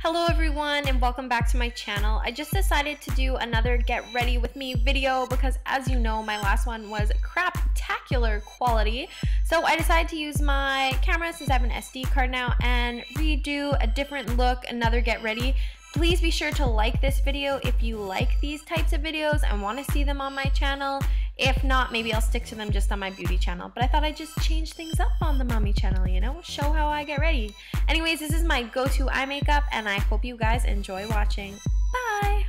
Hello everyone and welcome back to my channel. I just decided to do another get ready with me video because as you know my last one was craptacular quality. So I decided to use my camera since I have an SD card now and redo a different look, another get ready. Please be sure to like this video if you like these types of videos and want to see them on my channel. If not, maybe I'll stick to them just on my beauty channel. But I thought I'd just change things up on the mommy channel, you know? Show how I get ready. Anyways, this is my go-to eye makeup and I hope you guys enjoy watching. Bye!